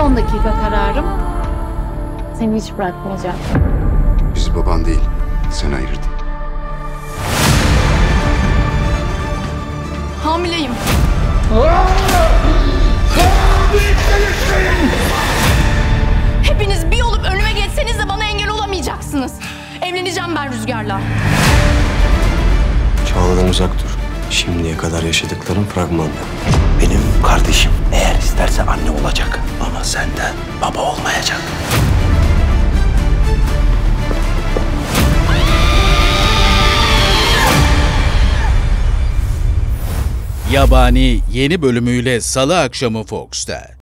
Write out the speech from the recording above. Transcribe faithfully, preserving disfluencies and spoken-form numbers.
son dakika kararım. Seni hiç bırakmayacağım. Bizi baban değil, sen ayırdın. Hamileyim. Hepiniz bir olup önüme geçseniz de bana engel olamayacaksınız. Evleneceğim ben Rüzgar'la. Çağla'dan uzak dur. Şimdiye kadar yaşadıklarım fragmanda. Benim kardeşim eğer isterse anne olacak ama senden baba olmayacak. Yabani yeni bölümüyle Salı akşamı Fox'ta.